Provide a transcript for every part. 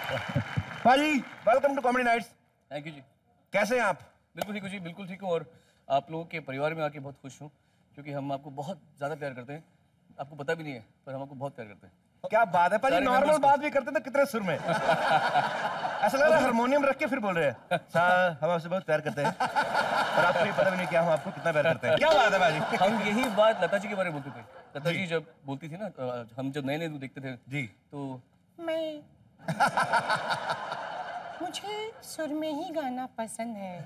भाजी welcome to comedy nights. Thank you ji. कैसे हैं आप? बिल्कुल ठीक हूँ जी, बिल्कुल ठीक हूँ। और आप लोगों के परिवार में आके बहुत खुश हूँ, क्योंकि हम आपको बहुत ज़्यादा प्यार करते हैं। आपको पता भी नहीं है, पर हम आपको बहुत प्यार करते हैं। क्या बात है भाजी, नॉर्मल बात भी करते थे कितने सुर में। ऐसा लग रहा है हारमोनियम रख के फिर बोल रहे हैं, सर हम आपसे बहुत प्यार करते हैं और आपको ये पता भी नहीं क्या हम आपको कितना प्यार करते हैं। क्या बात है भाजी। हम यही बात लता जी के बारे में बोलते थे। लता जी जब बोलती थी ना, हम जब नए नए देखते थे जी, तो मैं मुझे सुर में ही गाना पसंद है।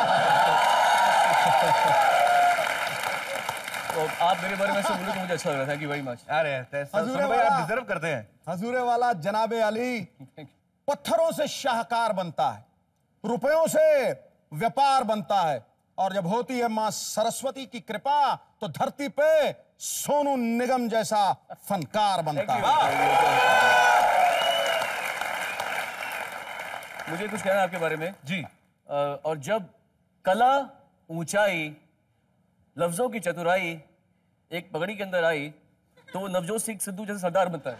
तो आप मेरे बारे में ऐसे बोले तो मुझे अच्छा लग रहा था। Thank you very much. अरे भाई आप डिजर्व करते हैं। हजूरे वाला जनाबे अली पत्थरों से शाहकार बनता है, रुपयों से व्यापार बनता है, और जब होती है मां सरस्वती की कृपा तो धरती पे सोनू निगम जैसा फनकार बनता है। मुझे कुछ कहना है आपके बारे में जी। और जब कला, ऊंचाई, लफ्जों की चतुराई एक पगड़ी के अंदर आई तो वो नवजोत सिंह सिद्धू जैसे सरदार बनता है।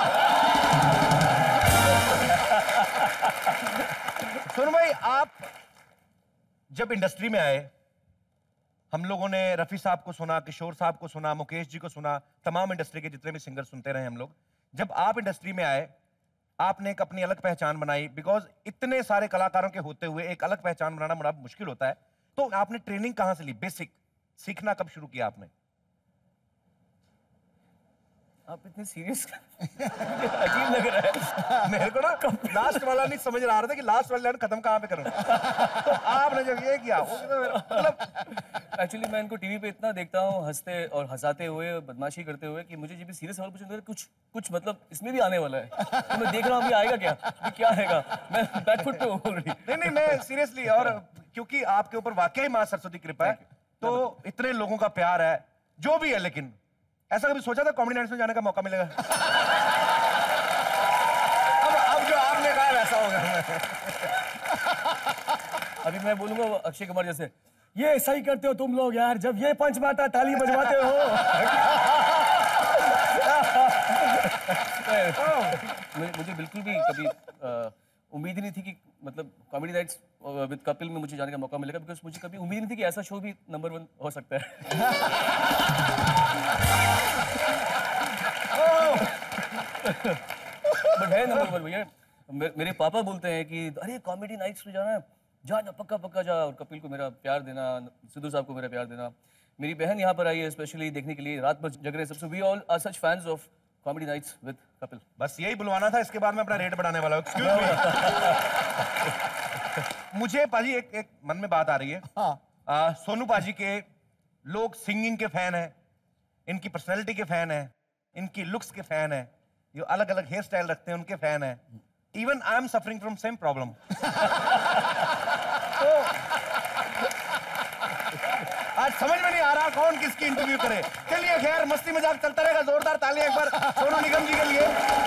सुन भाई, आप जब इंडस्ट्री में आए, हम लोगों ने रफी साहब को सुना, किशोर साहब को सुना, मुकेश जी को सुना, तमाम इंडस्ट्री के जितने भी सिंगर सुनते रहे हम लोग। जब आप इंडस्ट्री में आए, आपने एक अपनी अलग पहचान बनाई, बिकॉज इतने सारे कलाकारों के होते हुए एक अलग पहचान बनाना बड़ा मुश्किल होता है। तो आपने ट्रेनिंग कहां से ली? बेसिक सीखना कब शुरू किया आपने? आप इतने सीरियस अजीब लग रहा है मेरे को ना लास्ट वाला नहीं समझ रहा था कि लास्ट वाला लाइन खत्म कहां पे करूं। तो आपने जब ये किया मतलब एक्चुअली मैं इनको टीवी पे इतना देखता हूँ हंसते और हंसाते हुए, बदमाशी करते हुए, कि मुझे जब भी सीरियस सवाल पूछे कुछ मतलब इसमें भी आने वाला है। तो मैं देख रहा हूँ अभी आएगा क्या, अभी क्या आएगा। मैं बैकफुट पे हूँ ऑलरेडी। नहीं मैं सीरियसली, और क्योंकि आपके ऊपर वाकई मां सरस्वती की कृपा है, तो इतने लोगों का प्यार है जो भी है। लेकिन ऐसा कभी सोचा था कॉमेडी नाइट्स में जाने का मौका मिलेगा? अब जो आपने कहा वैसा होगा। अभी मैं बोलूंगा अक्षय कुमार जैसे, ये सही करते हो तुम लोग यार, जब ये पंच मारता ताली बजवाते हो। मुझे बिल्कुल भी कभी उम्मीद ही नहीं थी कि मतलब कॉमेडी नाइट्स विद कपिल में मुझे जाने का मौका मिलेगा, बिकॉज मुझे कभी उम्मीद नहीं थी कि ऐसा शो भी नंबर 1 हो सकता है। बट है नंबर 1 भैया। मेरे पापा बोलते हैं कि अरे कॉमेडी नाइट्स में जाना है, जा पक्का पक्का जा, और कपिल को मेरा प्यार देना, सिद्धू साहब को मेरा प्यार देना। मेरी बहन यहाँ पर आई है स्पेशली देखने के लिए, रात भर जग रहे सबसे। We all are such fans of comedy nights with Kapil. बस यही बुलवाना था, इसके बाद मैं अपना रेट बढ़ाने वाला हूँ। Excuse me. मुझे पाजी एक मन में बात आ रही है। हाँ। सोनू पाजी के लोग सिंगिंग के फैन हैं, इनकी पर्सनैलिटी के फैन हैं, इनकी लुक्स के फैन हैं, जो अलग अलग हेयर स्टाइल रखते हैं उनके फैन हैं। Even I am suffering from same problem. तो आज समझ में नहीं आ रहा कौन किसकी इंटरव्यू करे। चलिए खैर, मस्ती मजाक चलता रहेगा। जोरदार तालियां एक बार सोनू निगम जी के लिए।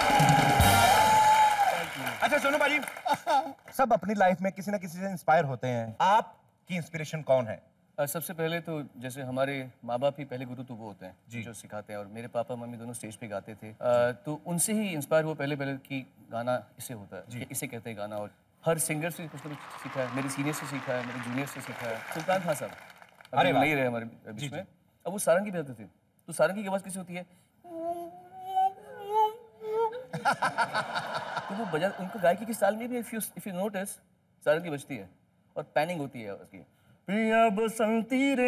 अच्छा सोनू भाजी, सब अपनी लाइफ में किसी ना किसी से इंस्पायर होते हैं। आपकी इंस्पिरेशन कौन है? सबसे पहले तो जैसे हमारे माँ बाप ही पहले गुरु तो वो होते हैं जो सिखाते हैं, और मेरे पापा मम्मी दोनों स्टेज पे गाते थे। तो उनसे ही इंस्पायर हुआ पहले कि गाना इसे होता है, कि इसे कहते हैं गाना। और हर सिंगर से कुछ ना कुछ सीखा है। मेरे सीनियर से सीखा है, मेरे जूनियर से सीखा है। सुल्तान खान साहब अरे नहीं रहे हमारे बीच में। अब वो सारंगी बजाते थे, तो सारंगी की आवाज़ कैसी होती है, तो वो बजा, उनको गायकी की स्टाइल में भी इफ यू नोटिस सारंगी बजती है और पैनिंग होती है उसकी। पिया बसंती रे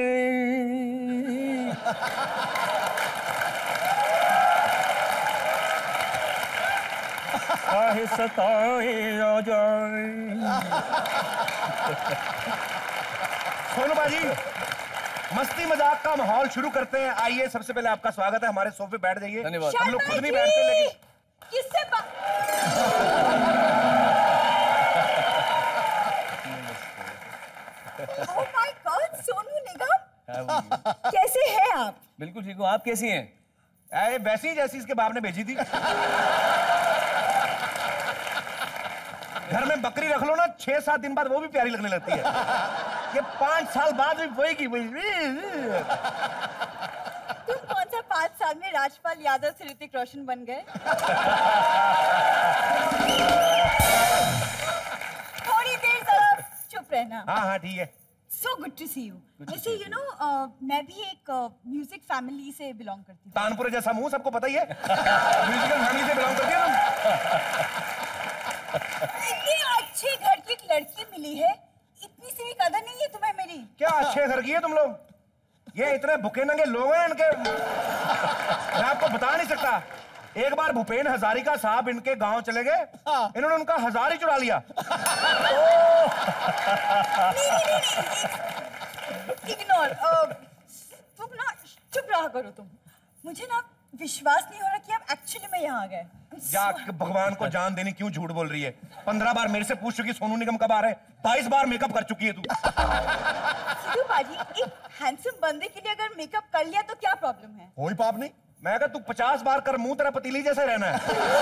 काहे सताए आ जाए। सोनू बाजी, मस्ती मजाक का माहौल शुरू करते हैं। आइए, सबसे पहले आपका स्वागत है, हमारे सोफे बैठ जाइए। धन्यवाद। हम लोग खुद नहीं बैठते, लेकिन किससे oh my God, Sonu Nigam, कैसे हैं आप? बिल्कुल ठीक हूँ, आप कैसी हैं? अरे वैसी जैसी इसके बाप ने भेजी थी। घर में बकरी रख लो ना, 6-7 दिन बाद वो भी प्यारी लगने लगती है। ये 5 साल बाद भी वही की वही। तुम कौन सा 5 साल में राजपाल यादव से ऋतिक रोशन बन गए? ना? हाँ हाँ ठीक है। So good to see you. वैसे मैं भी एक म्यूजिक फैमिली से बिलोंग करती हूँ। तानपुर जैसा मुंह सबको पता ही है। म्यूजिकल फैमिली से बिलोंग करती है तुम। इतने अच्छे घर की एक लड़की मिली है, इतनी सी भी कदर नहीं है तुम्हें मेरी? क्या अच्छे घर की है तुम लोग? ये इतने भूखे नंगे लोग हैं इनके, मैं आपको बता नहीं सकता। एक बार भूपेन हजारिका साहब इनके गांव चले गए, इन्होंने उनका हजार ही चुरा लिया। इग्नोर। तुम ना चुप रहा करो तुम। मुझे ना विश्वास नहीं हो रहा कि आप एक्चुअली में यहाँ आ गए। जा भगवान को जान देनी, क्यों झूठ बोल रही है? 15 बार मेरे से पूछ चुकी सोनू निगम कब आ रहे हैं, 22 बार मेकअप कर चुकी है तू। सिद्धू बाजी, एक हैंडसम बंदे के लिए अगर मेकअप कर लिया तो क्या प्रॉब्लम है? कोई पाप नहीं। मैं कहा तू 50 बार कर, मुंह तेरा पतीली जैसे रहना है।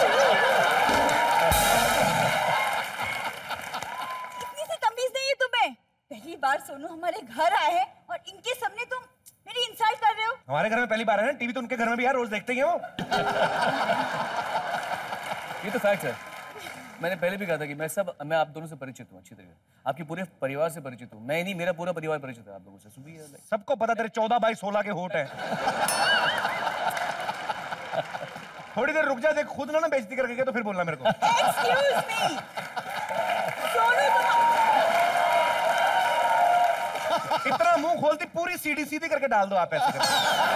इतनी सी तमीज नहीं है तुम्हें? पहली बार सोनू हमारे घर आए हैं और इनके सामने तुम मेरी इंसल्ट कर रहे हो। हमारे घर में पहली बार है ना, टीवी तो उनके घर में भी यार रोज देखते ही हैं वो। ये तो फैक्ट है। मैंने पहले भी कहा था कि मैं आप दोनों से परिचित हूँ अच्छी तरीके, आपके पूरे परिवार से परिचित हूँ। मैं नहीं, मेरा पूरा परिवार परिचित है आप लोगों से। सबको पता तेरे 14 बाई 16 के होठ हैं। थोड़ी देर रुक जा, देख खुद ना बेइज्जती करके गया तो फिर बोलना मेरे को। Excuse me. सोनू इतना मुंह खोलती पूरी सीधी सीधी करके डाल दो आप ऐसे करके।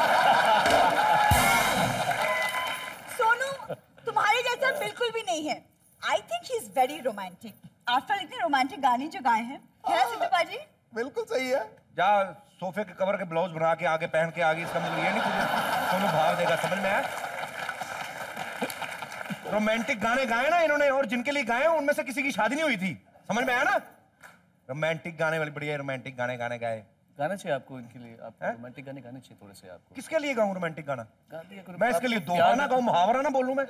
सोनू तुम्हारे जैसा बिल्कुल भी नहीं है। I think he is very romantic. After इतने रोमांटिक गाने जो गाए हैं, है ना सिद्धू बाजी? बिल्कुल सही है। जा सोफे के कवर के ब्लाउज बना के आगे पहन के आगे, इसका मतलब ये नहीं तुझे सोनू भाव देगा, समझ में आया? रोमांटिक गाने गाए ना इन्होंने, और जिनके लिए गाए उनमें से किसी की शादी नहीं हुई थी, समझ में आया ना? रोमांटिक गाने वाली बढ़िया रोमांटिक गाने गाए। गाना चाहिए आपको इनके लिए, आप रोमांटिक गाने गाने चाहिए थोड़े से आपको। किसके लिए गाऊं रोमांटिक गाना? करो। मैं इसके लिए दोहा ना गाऊं, मुहावरा ना बोलूं मैं?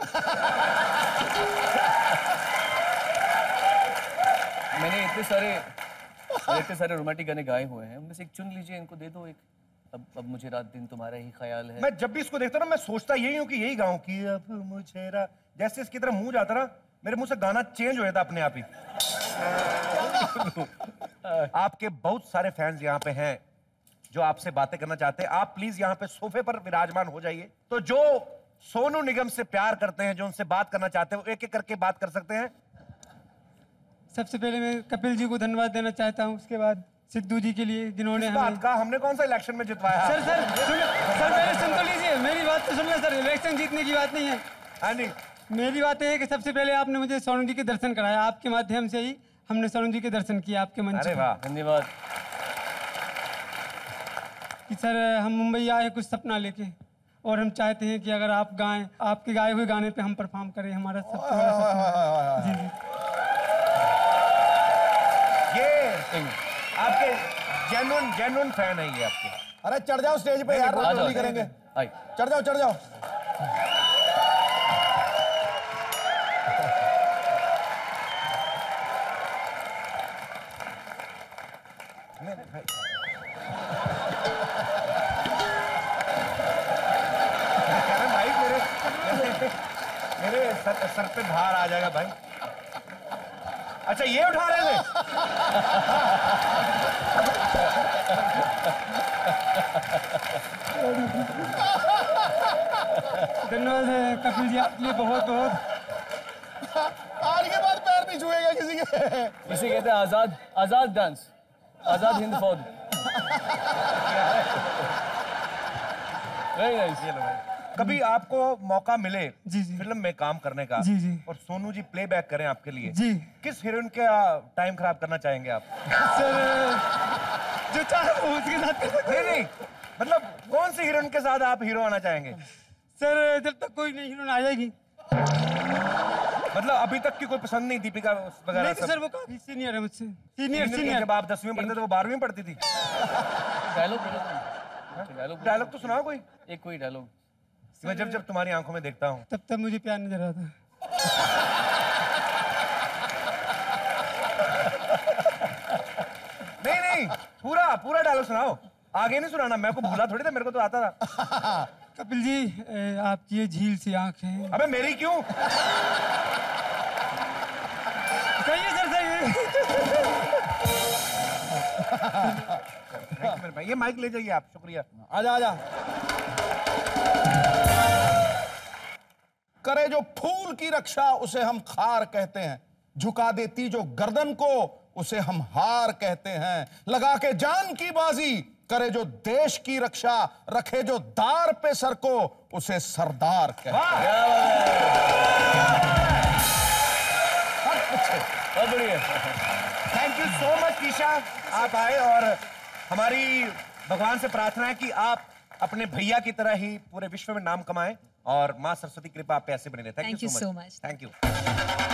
मैंने इतने सारे रोमांटिक गाने गाए हुए हैं, उनमें से एक चुन लीजिए, इनको दे दो एक। अब मुझे रात दिन तुम्हारा ही ख्याल है। मैं जब भी इसको देखता ना, मैं सोचता यही हूँ कि यही गाऊं कि अब मुझे जैसे इसकी तरह मुंह जाता ना, मेरे मुंह से गाना चेंज हो जाता अपने आप ही। आपके बहुत सारे फैंस यहाँ पे हैं जो आपसे बातें करना चाहते हैं। आप प्लीज यहाँ पे सोफे पर विराजमान हो जाइए। तो जो सोनू निगम से प्यार करते हैं, जो उनसे बात करना चाहते हैं, वो एक एक करके बात कर सकते हैं। सबसे पहले मैं कपिल जी को धन्यवाद देना चाहता हूँ, उसके बाद सिद्धू जी के लिए जिन्होंने इस बात का हमने कौन सा इलेक्शन में जितवाया? सर पहले सुन तो लीजिए, मेरी बात तो सुनिए सर। इलेक्शन जीतने की बात नहीं है। हाँ नहीं, मेरी बात है कि सबसे पहले आपने मुझे सोनू जी के दर्शन कराया, आपके माध्यम से ही हमने सोनू जी के दर्शन किए आपके मंच अरे पर। वाह, धन्यवाद। कि सर हम मुंबई आए हैं कुछ सपना लेके, और हम चाहते हैं कि अगर आप गाएं, आपके गाए हुए गाने पे हम परफॉर्म करें, हमारा सबसे बड़ा सपना। जी जी, ये आपके जेन्युइन फैन है ये आपके। अरे चढ़ जाओ स्टेज पे यार, आ जाओ, नहीं करेंगे। आइए। चढ़ जाओ। भाई मेरे सर पे भार आ जाएगा भाई। अच्छा ये उठा रहे थे? धन्यवाद है कपिल जी आपके लिए बहुत बहुत। आज के बाद पैर नहीं छुएगा किसी के। इसे कहते हैं आजाद dance, Azad Hind Fauj. Very nice. ये लो भाई। कभी आपको मौका मिले जी जी फिल्म में काम करने का, जी जी, और सोनू जी प्लेबैक करें आपके लिए, जी, किस हीरोइन का टाइम खराब करना चाहेंगे आप? सर जो चाहे वो उसके साथ कर सकते हैं। नहीं मतलब कौन सी हीरोइन के साथ आप हीरो आना चाहेंगे? सर जब तक कोई नहीं हीरोइन आ जाएगी। मतलब अभी तक की कोई पसंद नहीं, दीपिका वगैरह नहीं सब? सर वो काफी सीनियर है मुझसे। सीनियर जब आप 10वीं में पढ़ते थे वो 12वीं में पढ़ती थी। डायलॉग तो सुनाओ कोई। एक कोई डायलॉग। मैं जब तुम्हारी आंखों में देखता हूँ तब मुझे प्यार नजर आता। नहीं पूरा डायलॉग सुनाओ, आगे नहीं सुनाना। मैं को भूला थोड़ी था, मेरे को तो आता था। कपिल जी आपकी ये झील सी आंखें। अबे मेरी क्यों? सही है सर, सही है। मेरे भाई, ये माइक ले जाइए आप, शुक्रिया। आजा आजा। करे जो फूल की रक्षा उसे हम खार कहते हैं, झुका देती जो गर्दन को उसे हम हार कहते हैं, लगा के जान की बाजी करे जो देश की रक्षा, रखे जो दार पे सर को उसे सरदार कहते हैं। बहुत बढ़िया। Thank you so much Kisha, आप आए, और हमारी भगवान से प्रार्थना है कि आप अपने भैया की तरह ही पूरे विश्व में नाम कमाएं और मां सरस्वती कृपा आप पे ऐसे बने रहे। Thank you so much. Thank you.